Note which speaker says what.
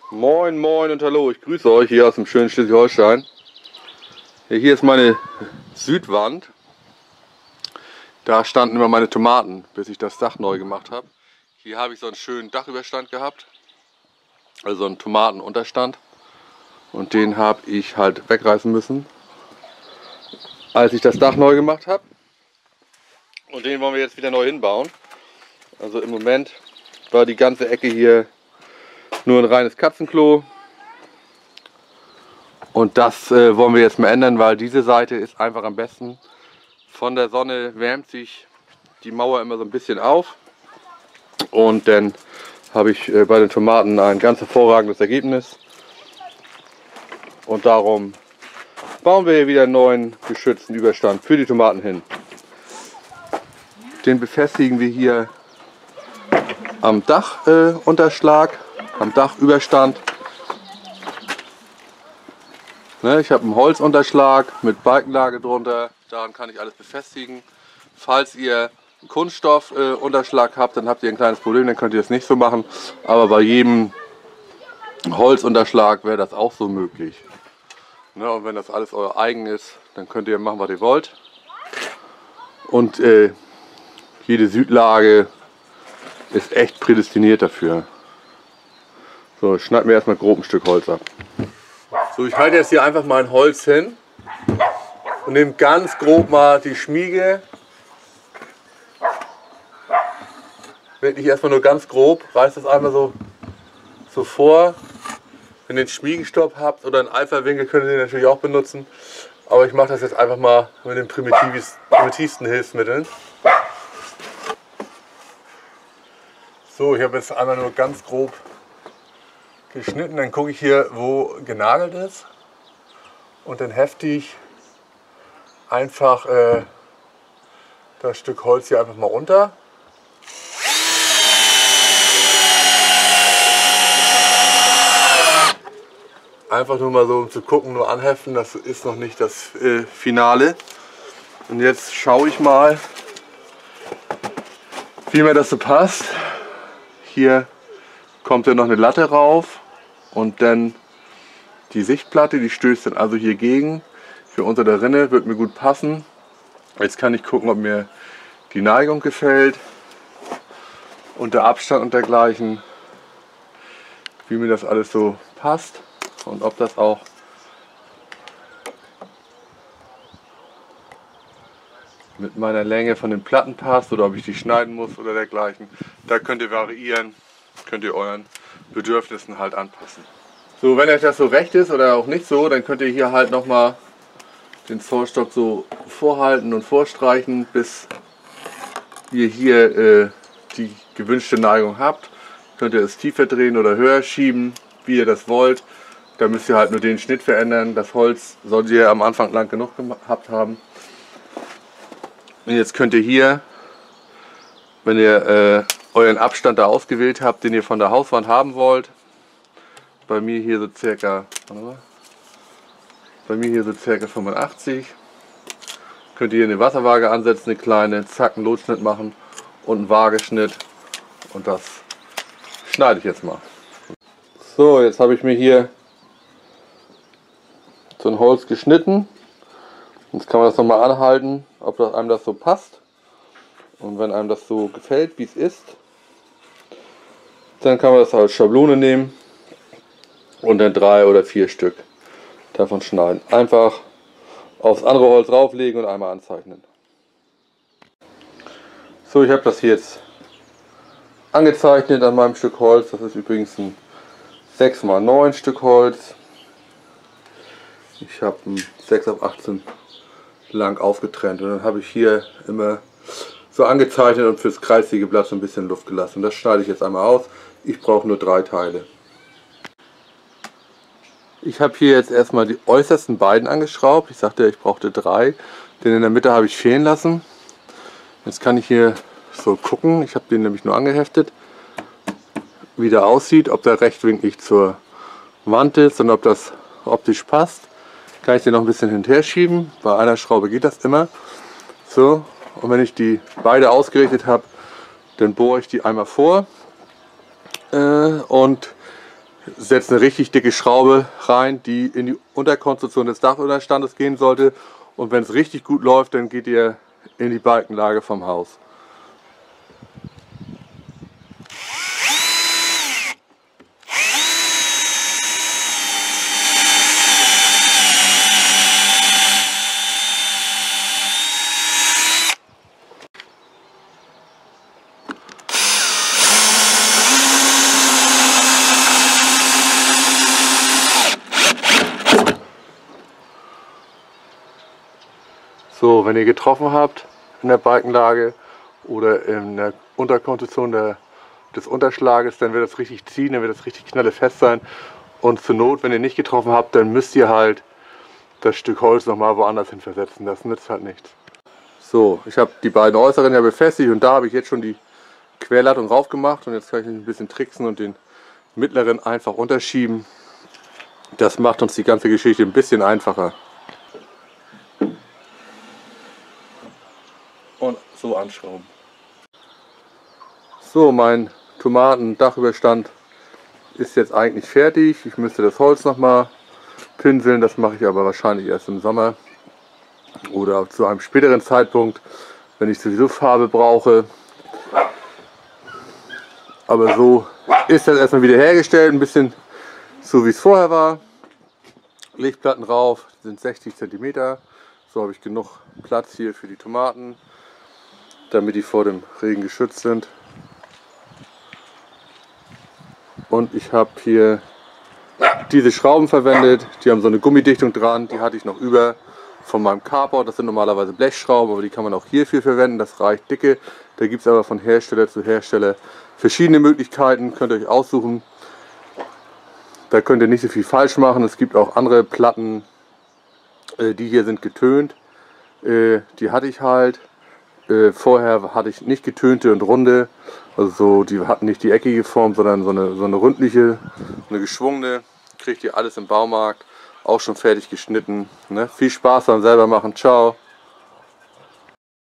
Speaker 1: Moin moin und hallo, ich grüße euch hier aus dem schönen Schleswig-Holstein. Hier ist meine Südwand. Da standen immer meine Tomaten, bis ich das Dach neu gemacht habe. Hier habe ich so einen schönen Dachüberstand gehabt, also einen Tomatenunterstand. Und den habe ich halt wegreißen müssen, als ich das Dach neu gemacht habe. Und den wollen wir jetzt wieder neu hinbauen. Also im Moment war die ganze Ecke hier nur ein reines Katzenklo. Und das wollen wir jetzt mal ändern, weil diese Seite ist einfach am besten. Von der Sonne wärmt sich die Mauer immer so ein bisschen auf. Und dann habe ich bei den Tomaten ein ganz hervorragendes Ergebnis. Und darum bauen wir hier wieder einen neuen geschützten Überstand für die Tomaten hin. Den befestigen wir hier am Dachunterschlag, am Dachüberstand. Ich habe einen Holzunterschlag mit Balkenlage drunter, daran kann ich alles befestigen. Falls ihr einen Kunststoffunterschlag habt, dann habt ihr ein kleines Problem, dann könnt ihr das nicht so machen. Aber bei jedem Holzunterschlag wäre das auch so möglich. Und wenn das alles euer eigen ist, dann könnt ihr machen, was ihr wollt. Und jede Südlage ist echt prädestiniert dafür. So, ich schneide mir erstmal grob ein Stück Holz ab. So, ich halte jetzt hier einfach mal ein Holz hin und nehme ganz grob mal die Schmiege. Wirklich erstmal nur ganz grob, reißt das einmal so vor. Wenn ihr einen Schmiegenstopp habt oder einen Alpha-Winkel, könnt ihr den natürlich auch benutzen. Aber ich mache das jetzt einfach mal mit den primitivsten Hilfsmitteln. So, ich habe jetzt einmal nur ganz grob geschnitten, dann gucke ich hier, wo genagelt ist und dann hefte ich einfach das Stück Holz hier einfach mal runter. Einfach nur mal so, um zu gucken, nur anheften, das ist noch nicht das Finale. Und jetzt schaue ich mal, wie mir das so passt. Hier kommt dann noch eine Latte rauf und dann die Sichtplatte, die stößt dann also hier gegen. Für unter der Rinne wird mir gut passen. Jetzt kann ich gucken, ob mir die Neigung gefällt und der Abstand und dergleichen, wie mir das alles so passt und ob das auch mit meiner Länge von den Platten passt oder ob ich die schneiden muss oder dergleichen. Da könnt ihr variieren, könnt ihr euren Bedürfnissen halt anpassen. So, wenn euch das so recht ist oder auch nicht so, dann könnt ihr hier halt nochmal den Zollstock so vorhalten und vorstreichen, bis ihr hier die gewünschte Neigung habt. Könnt ihr es tiefer drehen oder höher schieben, wie ihr das wollt. Da müsst ihr halt nur den Schnitt verändern. Das Holz solltet ihr am Anfang lang genug gehabt haben. Und jetzt könnt ihr hier, wenn ihr euren Abstand da ausgewählt habt, den ihr von der Hauswand haben wollt, bei mir hier so circa 85, könnt ihr hier eine Wasserwaage ansetzen, eine kleine, zack, einen Lotschnitt machen und einen Waageschnitt und das schneide ich jetzt mal. So, jetzt habe ich mir hier so ein Holz geschnitten. Jetzt kann man das nochmal anhalten, ob einem das so passt. Und wenn einem das so gefällt, wie es ist, dann kann man das als Schablone nehmen und dann 3 oder 4 Stück davon schneiden. Einfach aufs andere Holz drauflegen und einmal anzeichnen. So, ich habe das hier jetzt angezeichnet an meinem Stück Holz. Das ist übrigens ein 6×9 Stück Holz. Ich habe ein 6×18 lang aufgetrennt und dann habe ich hier immer so angezeichnet und fürs kreisige Blatt so ein bisschen Luft gelassen. Das schneide ich jetzt einmal aus. Ich brauche nur 3 Teile. Ich habe hier jetzt erstmal die äußersten beiden angeschraubt. Ich sagte, ich brauchte 3. Den in der Mitte habe ich fehlen lassen. Jetzt kann ich hier so gucken. Ich habe den nämlich nur angeheftet, wie der aussieht, ob der rechtwinklig zur Wand ist und ob das optisch passt. Kann ich den noch ein bisschen hin und her schieben. Bei einer Schraube geht das immer. So, und wenn ich die beide ausgerichtet habe, dann bohre ich die einmal vor und setzt eine richtig dicke Schraube rein, die in die Unterkonstruktion des Dachunterstandes gehen sollte. Und wenn es richtig gut läuft, dann geht ihr in die Balkenlage vom Haus. So, wenn ihr getroffen habt in der Balkenlage oder in der Unterkonstruktion des Unterschlages, dann wird das richtig ziehen, dann wird das richtig knallefest sein. Und zur Not, wenn ihr nicht getroffen habt, dann müsst ihr halt das Stück Holz nochmal woanders hin versetzen. Das nützt halt nichts. So, ich habe die beiden äußeren ja befestigt und da habe ich jetzt schon die Querlattung rauf gemacht. Und jetzt kann ich ein bisschen tricksen und den mittleren einfach unterschieben. Das macht uns die ganze Geschichte ein bisschen einfacher. Und so anschrauben. So, mein Tomatendachüberstand ist jetzt eigentlich fertig. Ich müsste das Holz nochmal pinseln, das mache ich aber wahrscheinlich erst im Sommer oder zu einem späteren Zeitpunkt, wenn ich sowieso Farbe brauche. Aber so ist das erstmal wieder hergestellt, ein bisschen so wie es vorher war. Lichtplatten rauf, sind 60 cm. So habe ich genug Platz hier für die Tomaten, damit die vor dem Regen geschützt sind. Und ich habe hier diese Schrauben verwendet, die haben so eine Gummidichtung dran, die hatte ich noch über von meinem Carport. Das sind normalerweise Blechschrauben, aber die kann man auch hierfür verwenden, das reicht dicke. Da gibt es aber von Hersteller zu Hersteller verschiedene Möglichkeiten, könnt ihr euch aussuchen. Da könnt ihr nicht so viel falsch machen. Es gibt auch andere Platten, die hier sind getönt, die hatte ich halt. Vorher hatte ich nicht getönte und runde, also so, die hatten nicht die eckige Form, sondern so eine rundliche, eine geschwungene. Kriegt ihr alles im Baumarkt, auch schon fertig geschnitten. Ne? Viel Spaß beim selber machen, ciao!